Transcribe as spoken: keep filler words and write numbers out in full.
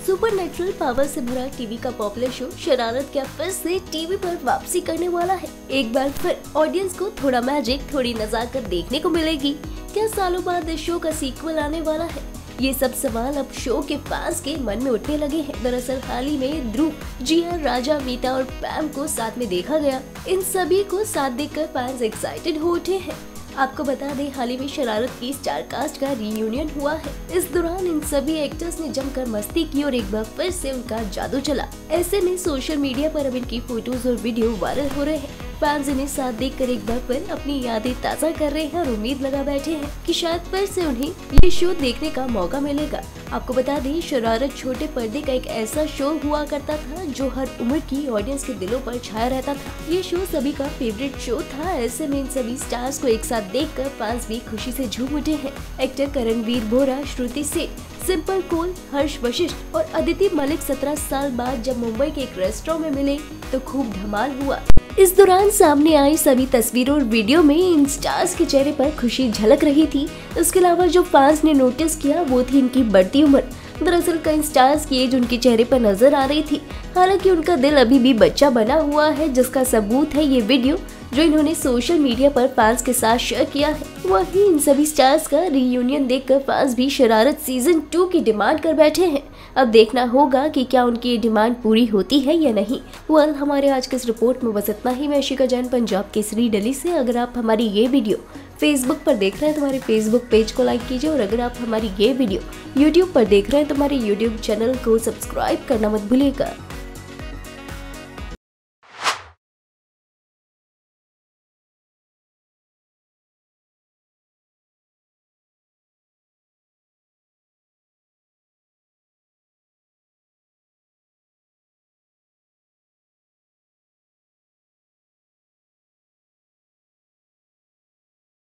Supernatural power से भरा TV का पॉपुलर शो शरारत क्या फिर से टीवी पर वापसी करने वाला है। एक बार फिर ऑडियंस को थोड़ा मैजिक, थोड़ी नजाकत देखने को मिलेगी। क्या सालों बाद इस शो का सीक्वल आने वाला है? ये सब सवाल अब शो के फैंस के मन में उठने लगे हैं। दरअसल हाल ही में ध्रुव, जिया, राजा, मीता और पैम को साथ में देखा गया। इन सभी को साथ देखकर फैंस एक्साइटेड हो उठे हैं। आपको बता दें, हाल ही में शरारत की स्टार कास्ट का रीयूनियन हुआ है। इस दौरान इन सभी एक्टर्स ने जमकर मस्ती की और एक बार फिर से उनका जादू चला। ऐसे में सोशल मीडिया पर अब इनकी फोटोज और वीडियो वायरल हो रहे हैं। फैंस इन्हें साथ देखकर एक बार फिर अपनी यादें ताज़ा कर रहे हैं और उम्मीद लगा बैठे हैं कि शायद फिर से उन्हें ये शो देखने का मौका मिलेगा। आपको बता दें, शरारत छोटे पर्दे का एक ऐसा शो हुआ करता था जो हर उम्र की ऑडियंस के दिलों पर छाया रहता था। ये शो सभी का फेवरेट शो था। ऐसे में इन सभी स्टार्स को एक साथ देखकर फैंस भी खुशी से झूम उठे हैं। एक्टर करणवीर बोरा, श्रुति सेठ, सिंपल कौल, हर्ष वशिष्ठ और अदिति मलिक सत्रह साल बाद जब मुंबई के एक रेस्टोरेंट में मिले तो खूब धमाल हुआ। इस दौरान सामने आई सभी तस्वीरों और वीडियो में इन स्टार्स के चेहरे पर खुशी झलक रही थी। इसके अलावा जो फैंस ने नोटिस किया वो थी इनकी बढ़ती उम्र। दरअसल कई स्टार्स की एज उनके चेहरे पर नजर आ रही थी। हालांकि उनका दिल अभी भी बच्चा बना हुआ है, जिसका सबूत है ये वीडियो जो इन्होंने सोशल मीडिया पर फैंस के साथ शेयर किया है। वहीं इन सभी स्टार्स का रीयूनियन देखकर फैंस भी शरारत सीजन टू की डिमांड कर बैठे हैं। अब देखना होगा कि क्या उनकी डिमांड पूरी होती है या नहीं। वेल, हमारे आज के इस रिपोर्ट में बस इतना ही। मैं शिखा जैन, पंजाब केसरी दिल्ली से। अगर आप हमारी ये वीडियो फेसबुक पर देख रहे हैं तो हमारे फेसबुक पेज को लाइक कीजिए, और अगर आप हमारी ये वीडियो यूट्यूब पर देख रहे हैं तो हमारे यूट्यूब चैनल को सब्सक्राइब करना मत भूलिएगा।